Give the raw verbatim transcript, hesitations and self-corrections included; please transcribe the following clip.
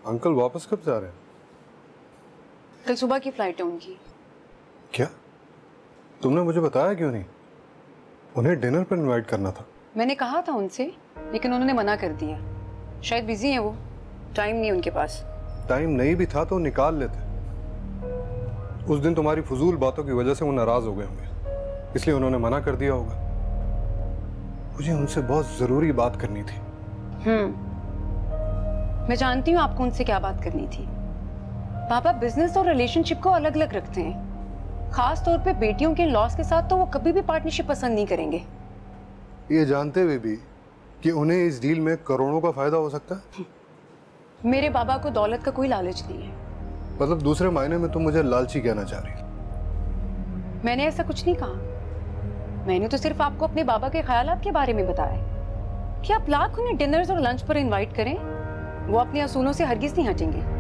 Uncle वापस कब जा रहे हैं? कल सुबह की फ्लाइट है उनकी। क्या? तुमने मुझे बताया क्यों नहीं? उन्हें डिनर पर इनवाइट करना था। मैंने कहा था उनसे, लेकिन उन्होंने मना कर दिया। शायद बिजी हैं वो, टाइम नहीं उनके पास। टाइम नहीं भी था तो निकाल लेते। उस दिन तुम्हारी फजूल बातों की वजह से वो नाराज हो गए होंगे, इसलिए उन्होंने मना कर दिया होगा। मुझे उनसे बहुत जरूरी बात करनी थी। हम्म मैं जानती हूँ आपको उनसे क्या बात करनी थी। पापा बिजनेस और रिलेशनशिप को अलग अलग रखते हैं। खास तौर पे बेटियों के लॉस के साथ तो वो कभी भी पार्टनरशिप पसंद नहीं करेंगे। ये जानते हुए भी कि उन्हें इस डील में करोड़ों का फायदा हो सकता है। मेरे बाबा को दौलत का कोई लालच नहीं है। मतलब दूसरे मायने में तुम मुझे लालची कहना चाह रही? मैंने ऐसा कुछ नहीं कहा। मैंने तो सिर्फ आपको अपने बाबा के ख्यालात के बारे में बताया कि आप लाख उन्हें डिनर्स और लंच पर इनवाइट करें, वो अपने असूलों से हरगिज नहीं हटेंगे।